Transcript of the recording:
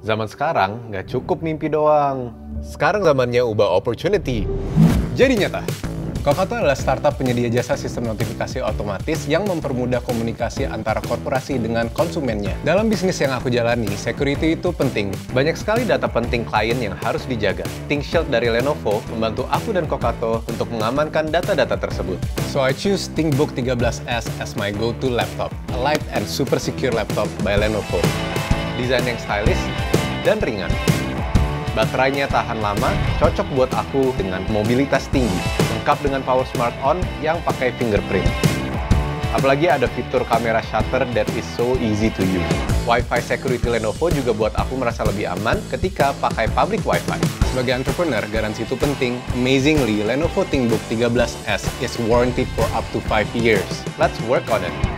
Zaman sekarang nggak cukup mimpi doang. Sekarang zamannya ubah opportunity jadi nyata. Kokato adalah startup penyedia jasa sistem notifikasi otomatis yang mempermudah komunikasi antara korporasi dengan konsumennya. Dalam bisnis yang aku jalani, security itu penting. Banyak sekali data penting klien yang harus dijaga. ThinkShield dari Lenovo membantu aku dan Kokato untuk mengamankan data-data tersebut. So I choose ThinkBook 13S as my go-to laptop, a light and super secure laptop by Lenovo. Desain yang stylish dan ringan. Baterainya tahan lama, cocok buat aku dengan mobilitas tinggi. Lengkap dengan Power Smart On yang pakai fingerprint. Apalagi ada fitur kamera shutter that is so easy to use. Wi-Fi security Lenovo juga buat aku merasa lebih aman ketika pakai public Wi-Fi. Sebagai entrepreneur, garansi itu penting. Amazingly, Lenovo ThinkBook 13S is warranted for up to 5 years. Let's work on it.